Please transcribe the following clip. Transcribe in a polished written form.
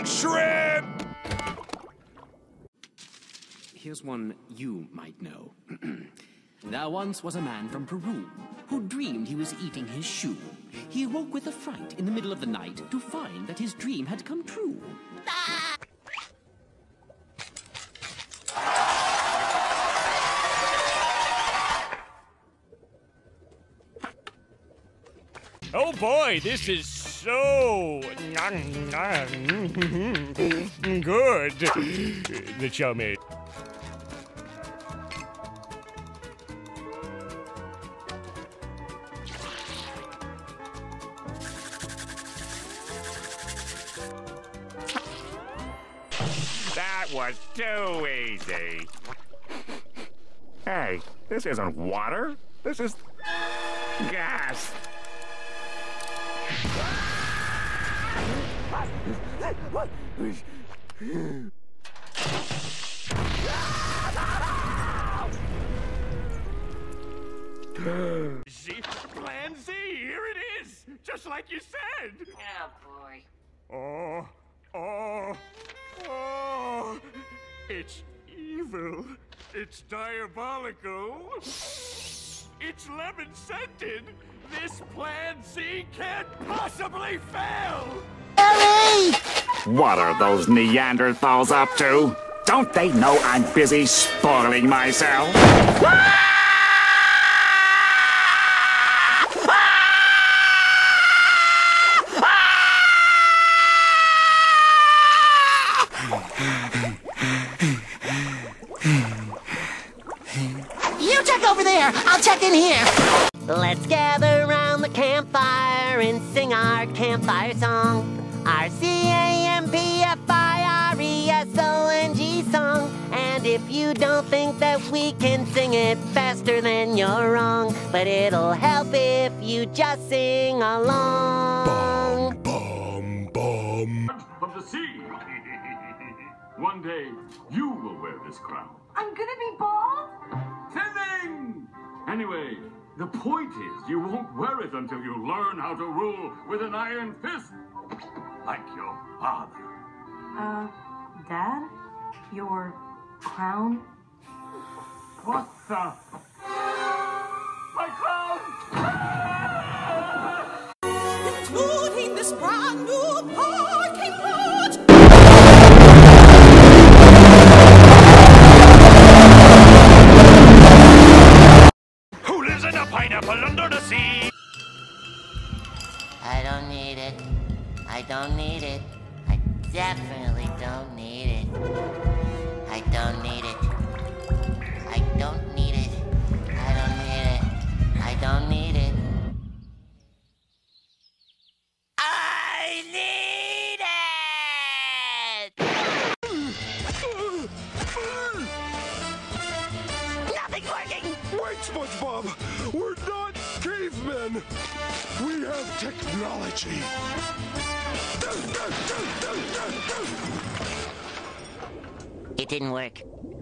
Shrimp! Here's one you might know. There once was a man from Peru who dreamed he was eating his shoe. He awoke with a fright in the middle of the night to find that his dream had come true. Oh boy, this is so good. The chow mein. That was too easy. Hey, this isn't water. This is gas. See? Plan Z, here it is! Just like you said! Oh, boy. Oh. It's evil. It's diabolical. It's lemon-scented. This Plan Z can't possibly fail! What are those Neanderthals up to? Don't they know I'm busy spoiling myself? You check over there, I'll check in here. Let's gather around the campfire and sing our campfire song. Our CAMPFIRESONG song. And if you don't think that we can sing it faster, then you're wrong. But it'll help if you just sing along. Of the sea. One day, you will wear this crown. I'm gonna be bald? Fizzing! Anyway, the point is, you won't wear it until you learn how to rule with an iron fist. Like your father. Dad? Your crown? What the? My crown! Including this brand new parking lot. Who lives in a pineapple under the sea? I don't need it. I don't need it. I definitely don't need it. I don't need it. I don't need it. I don't need it. I don't need it. I need it! Nothing's working! Wait, SpongeBob! We're not cavemen! We have technology! It didn't work.